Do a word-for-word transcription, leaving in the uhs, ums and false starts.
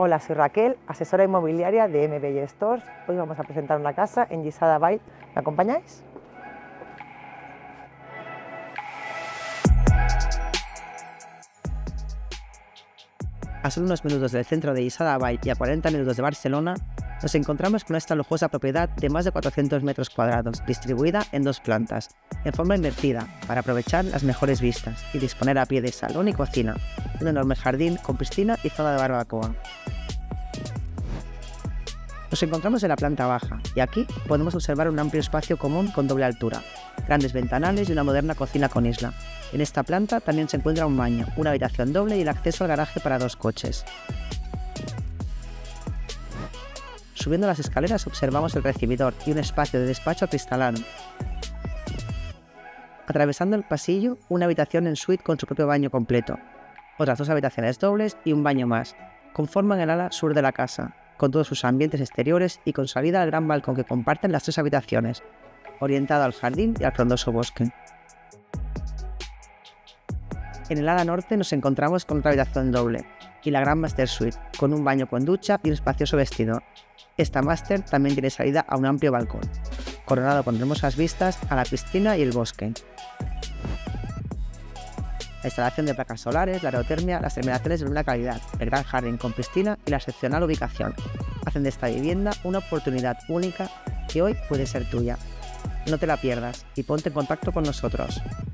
Hola, soy Raquel, asesora inmobiliaria de M B I Stores. Hoy vamos a presentar una casa en Yesada Bay. ¿Me acompañáis? A solo unos minutos del centro de Yesada Bay y a cuarenta minutos de Barcelona, nos encontramos con esta lujosa propiedad de más de cuatrocientos metros cuadrados, distribuida en dos plantas, en forma invertida, para aprovechar las mejores vistas y disponer a pie de salón y cocina, un enorme jardín con piscina y zona de barbacoa. Nos encontramos en la planta baja y aquí podemos observar un amplio espacio común con doble altura, grandes ventanales y una moderna cocina con isla. En esta planta también se encuentra un baño, una habitación doble y el acceso al garaje para dos coches. Subiendo las escaleras observamos el recibidor y un espacio de despacho acristalado. Atravesando el pasillo, una habitación en suite con su propio baño completo. Otras dos habitaciones dobles y un baño más, conforman el ala sur de la casa, con todos sus ambientes exteriores y con salida al gran balcón que comparten las tres habitaciones, orientado al jardín y al frondoso bosque. En el ala norte nos encontramos con otra habitación doble y la gran master suite, con un baño con ducha y un espacioso vestidor. Esta master también tiene salida a un amplio balcón, coronado con hermosas vistas a la piscina y el bosque. La instalación de placas solares, la aerotermia, las terminaciones de buena calidad, el gran jardín con piscina y la excepcional ubicación hacen de esta vivienda una oportunidad única que hoy puede ser tuya. No te la pierdas y ponte en contacto con nosotros.